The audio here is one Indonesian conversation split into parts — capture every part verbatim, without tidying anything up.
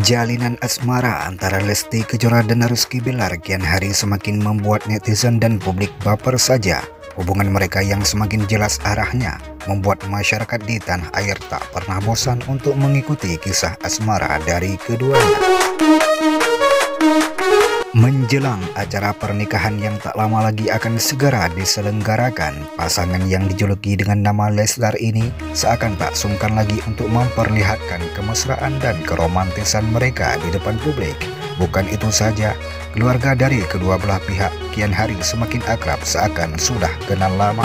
Jalinan asmara antara Lesti Kejora dan Rizky Bilar kian hari semakin membuat netizen dan publik baper saja. Hubungan mereka yang semakin jelas arahnya membuat masyarakat di tanah air tak pernah bosan untuk mengikuti kisah asmara dari keduanya. Menjelang acara pernikahan yang tak lama lagi akan segera diselenggarakan, pasangan yang dijuluki dengan nama Leslar ini seakan tak sungkan lagi untuk memperlihatkan kemesraan dan keromantisan mereka di depan publik. Bukan itu saja, keluarga dari kedua belah pihak kian hari semakin akrab seakan sudah kenal lama.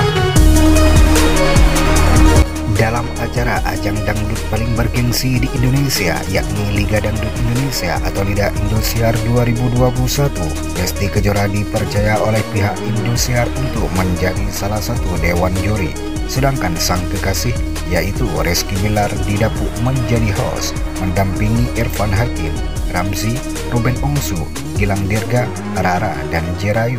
Dalam acara ajang dangdut paling bergengsi di Indonesia, yakni Liga Dangdut Indonesia atau Lida Indosiar dua ribu dua puluh satu, Lesti Kejora dipercaya oleh pihak Indosiar untuk menjadi salah satu dewan juri. Sedangkan sang kekasih, yaitu Rizky Bilar, didapuk menjadi host, mendampingi Irfan Hakim, Ramzy, Ruben Ongsu, Gilang Dirga, Rara, dan Jerayu.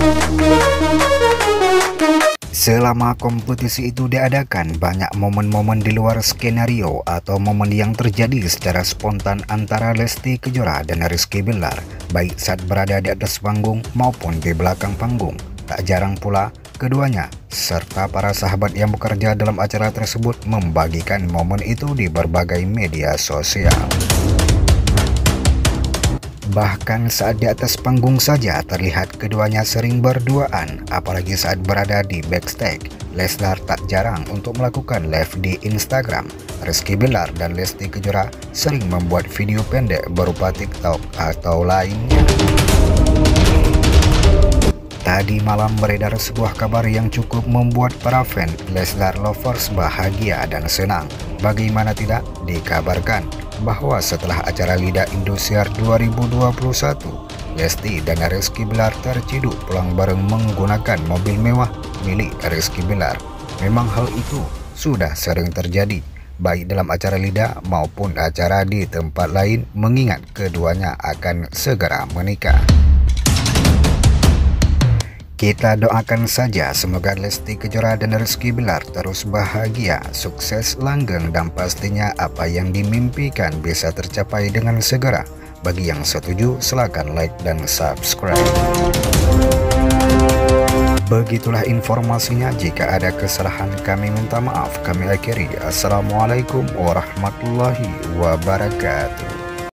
Selama kompetisi itu diadakan, banyak momen-momen di luar skenario atau momen yang terjadi secara spontan antara Lesti Kejora dan Rizky Bilar, baik saat berada di atas panggung maupun di belakang panggung. Tak jarang pula, keduanya serta para sahabat yang bekerja dalam acara tersebut membagikan momen itu di berbagai media sosial. Bahkan saat di atas panggung saja terlihat keduanya sering berduaan, apalagi saat berada di backstage. Leslar tak jarang untuk melakukan live di Instagram. Rizky Bilar dan Lesti Kejora sering membuat video pendek berupa TikTok atau lainnya. Tadi malam beredar sebuah kabar yang cukup membuat para fan Leslar lovers bahagia dan senang. Bagaimana tidak, dikabarkan bahwa setelah acara Lida Indosiar dua ribu dua puluh satu, Lesti dan Rizky Bilar terciduk pulang bareng menggunakan mobil mewah milik Rizky Bilar. Memang hal itu sudah sering terjadi, baik dalam acara Lida maupun acara di tempat lain, mengingat keduanya akan segera menikah. Kita doakan saja semoga Lesti Kejora dan Rizky Bilar terus bahagia, sukses, langgeng, dan pastinya apa yang dimimpikan bisa tercapai dengan segera. Bagi yang setuju, silakan like dan subscribe. Begitulah informasinya. Jika ada kesalahan kami minta maaf. Kami akhiri. Assalamualaikum warahmatullahi wabarakatuh.